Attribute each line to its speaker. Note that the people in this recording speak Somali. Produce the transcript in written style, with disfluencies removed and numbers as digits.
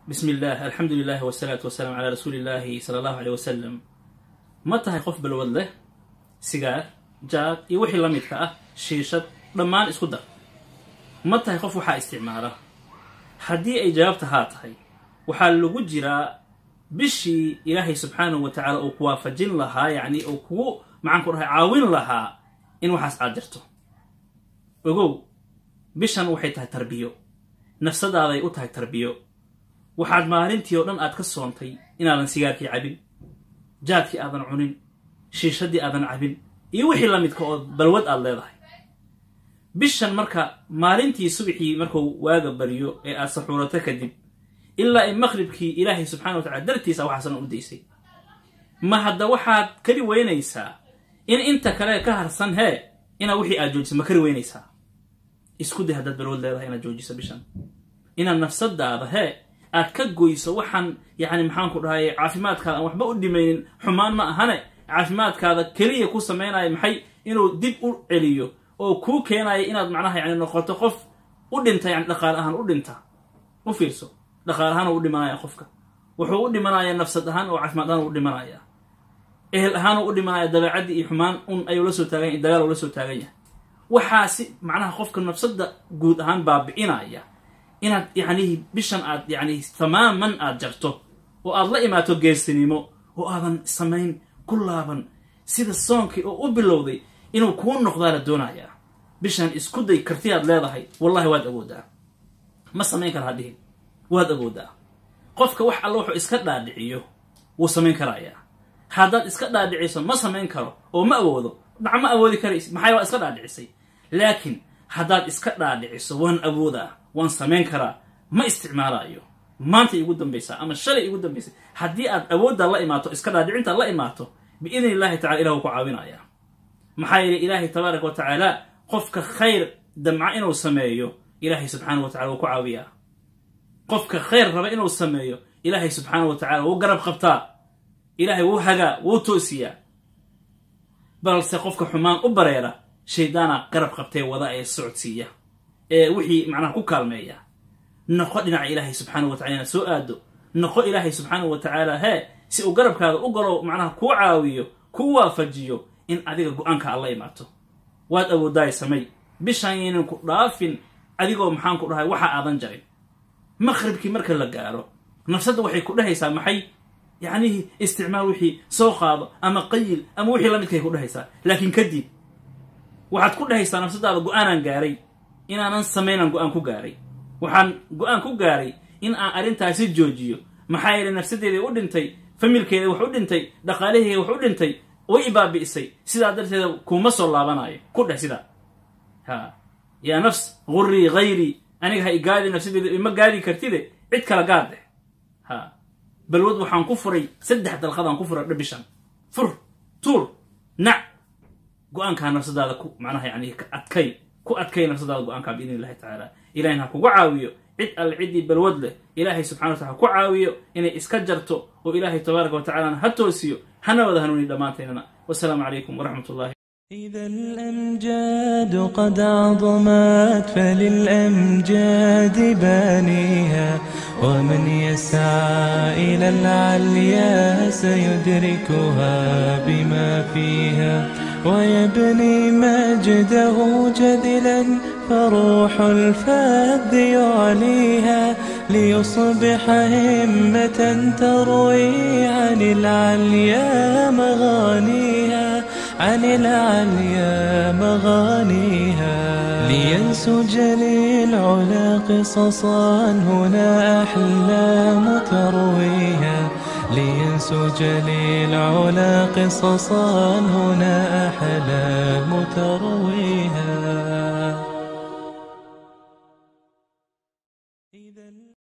Speaker 1: بسم الله الحمد لله والصلاة والسلام على رسول الله صلى الله عليه وسلم. متى هيقف بالوضع سيجار جاد يوحي لميت كأه شيشة لما اسكدر متى هيقف وحا استعماره حدي أي جوابت هاتهي وحال لوجود جرا بشي إلهي سبحانه وتعالى أو فجن لها يعني أو كو معانكو راه عاون لها إن وحاس عاجرته وقو بشان وحيتها تربيو نفس هذا يقولها تربيو waxaad maalintii oo dhan aad ka soontay inaadan sigaarkii cabin jaadkii aadan cunin shiishadii aadan cabin iyo wixii la midka oo balwad aad leedahay bishan marka maalintii subaxii markuu waaga bariyo ee aad saxuurato kadib ilaa in maghribkii ilaahay subxaanahu wa ta'aala dartiisa waxaasan u deysay ma hadda waxaad kali weynaysaa in inta kale ka harsan ina wixii aad joojiso ma kali weynaysaa isku day haddaad balwad leedahay inaad joojiso bishan inaad nafsadaada aad ka goyso waxaan yani maxaan ku dhahay caafimaadkaada waxba u dhimaynin xumaan ma ahane caafimaadkaada kaliya ku sameeynaayo maxay inuu dib u celiyo oo ku keenayo inaad macnaha yani noqoto qof u dhinta yani dhaqaal ahaan u dhinta u fiirso dhaqaal ahaan u dhimanaya qofka wuxuu u dhimanaya nafsad ahaan oo caafimaad ahaan u dhimanaya ehel ahaan u dhimanaya dabeecadii iyo xumaan ayuu la soo taagan yahay dagaal uu la soo taagan yahay waxaasi macnaha qofka nafsada guud ahaan baabi'inaya inaad yani bishan aad yani tamaaman aad jarto oo aad la imaato geesinimo oo aadan samayn ku laaban sida soonkii oo u bilowday inuu kuu noqdaa la doonayaa bishan isku day karti aad leedahay wallahi waad awoodaa ma samayn kara hadhihin waad awoodaa qofka wax alla wuxuu iska dhaadhiciyo wuu samayn karayaa haddaad iska dhaadhiciso ma samayn karo oo ma awoodo dhac ma awoodi karaysi maxay waa iska dhaadhicisay laakiin haddaad iska dhaadhiciso waan awoodaa waan samayn karaa ma isticmaalayo maanta igu dambaysaa ama shalay igu dambaysay haddii aad awoodda la imaato iska dhaadhicinta la imaato biidni illaahi tacala ilahu ku caawinaya maxaa yeelay ilaahay tabaaraka wa tacaala qofka khayr damca inuu sameeyo ilaahay subxaanahu wa tacala wuu ku caawiyaa qofka khayr raba inuu sameeyo ilaahay subxaanahu wa tacala wuu garab qabtaa ilaahay wuu hagaa wuu toosiyaa balse qofka xumaan u bareera shaydaana garab qabtee wada ee socodsiiya wixii macnaha ku kaalmeeya noqo dhinaca ilaahay subxaanahu wa ta'ala soo aado noqo ilaahay subxaanahu wa ta'ala si uu garabkaada u galo macnaha ku caawiyo ku waafajiyo in adiga go'aanka alla imaato waad awoodaay samay bishan inaan ku dhaafin adigoo maxaan ku dhahay waxa aadan jarin maghribkii marka la gaaro nafsada waxay ku dhahaysaa maxay yani isticmaal wixii soo qaado ama qayl ama wixii la midkay ku dhahaysaa laakiin kadib waxaad ku dhahaysaa nafsadaada go'aanan gaaray inaanan samaynan go'aan ku gaaray waxaan go'aan ku gaaray in aan arrintaasi joojiyo maxaa yeelay nafsadeeda u dhintay familkeeda wax u dhintay dhaqaalaheeda wax u dhintay way ibaabi'isay sidaa darteeda kuma soo laabanayo ku dheh sidaa yaa nafs gurri ghayri aniga ha igaadi nafsadeeda ima gaadi kartide cid kala gaadeh balwad waxaan ku furay 3 dalqadaan ku furay bishan fur tuur nac go'aanka nafsadaada ku macnaha yani adkay ku adkay nafsadaada go'aanka biidni illaahi ta'ala ilaahina ha kugu caawiyo cid al cidi balwad leh ilaahay subxaanahu wa ta'ala ku caawiyo inay iska jarto oo ilaahay tabaaraka wa ta'ala ha toosiyo hana wada hanuuni dhamaanteena wassalaamu calaykum waraxmatullaahi.
Speaker 2: إذا الأمجاد قد عظمت فللأمجاد بانيها ومن يسعى إلى العليا سيدركها بما فيها ويبني مجده جذلا فروح الفذ يعليها ليصبح همة تروي عن العليا مغانيها عن العليا مغانيها لينسج للعلا قصصا هنا أحلام ترويها لينسج للعلا قصصا هنا أحلام ترويها.